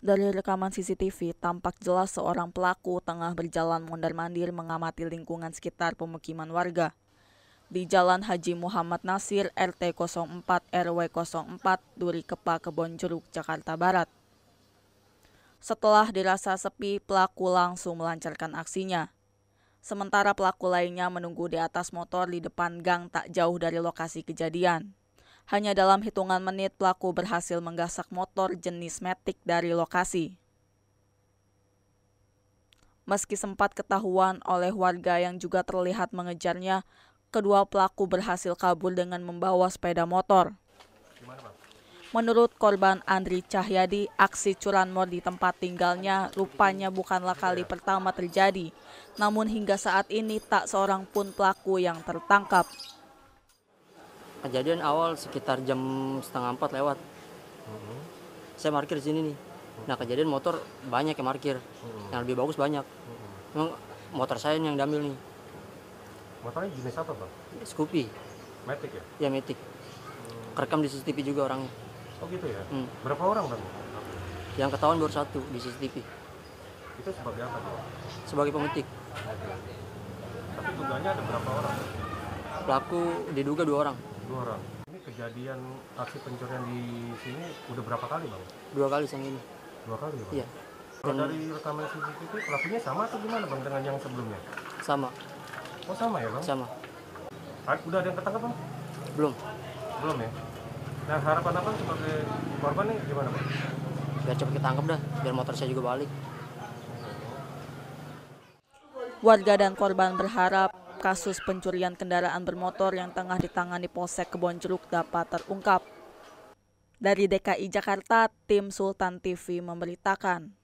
Dari rekaman CCTV, tampak jelas seorang pelaku tengah berjalan mondar-mandir mengamati lingkungan sekitar pemukiman warga. Di Jalan Haji Muhammad Nasir, RT 04 RW 04, Duri Kepa, Kebonjeruk, Jakarta Barat. Setelah dirasa sepi, pelaku langsung melancarkan aksinya. Sementara pelaku lainnya menunggu di atas motor di depan gang tak jauh dari lokasi kejadian. Hanya dalam hitungan menit, pelaku berhasil menggasak motor jenis Matic dari lokasi. Meski sempat ketahuan oleh warga yang juga terlihat mengejarnya, kedua pelaku berhasil kabur dengan membawa sepeda motor. Menurut korban Andri Cahyadi, aksi curanmor di tempat tinggalnya rupanya bukanlah kali pertama terjadi. Namun hingga saat ini tak seorang pun pelaku yang tertangkap. Kejadian awal sekitar jam 3:30 lewat. Saya parkir di sini nih. Nah, kejadian motor banyak yang parkir. Yang lebih bagus banyak. Memang motor saya yang diambil nih. Motornya jenis apa, Bang? Scoopy. Matic ya? Ya, Matic. Kerekam di CCTV juga orangnya. Oh gitu ya? Berapa orang, Bang? Yang ketahuan baru satu di CCTV. Itu sebagai apa, Bang? Sebagai pemetik. Tapi dugaannya ada berapa orang? Pelaku diduga 2 orang. 2 orang. Ini kejadian aksi pencurian di sini udah berapa kali, Bang? 2 kali yang ini. 2 kali ya, Bang? Iya. Kalau dari rekaman CCTV, pelakunya sama atau gimana, Bang, dengan yang sebelumnya? Sama. Oh sama ya, Bang? Sama. Udah ada yang ketangkap, Bang? Belum. Belum ya? Nah, harapan Abang sebagai korban nih gimana, Bang? Biar cepat ketangkep dah, biar motor saya juga balik. Warga dan korban berharap kasus pencurian kendaraan bermotor yang tengah ditangani Polsek Kebonjeruk dapat terungkap. Dari DKI Jakarta, tim Sultan TV memberitakan.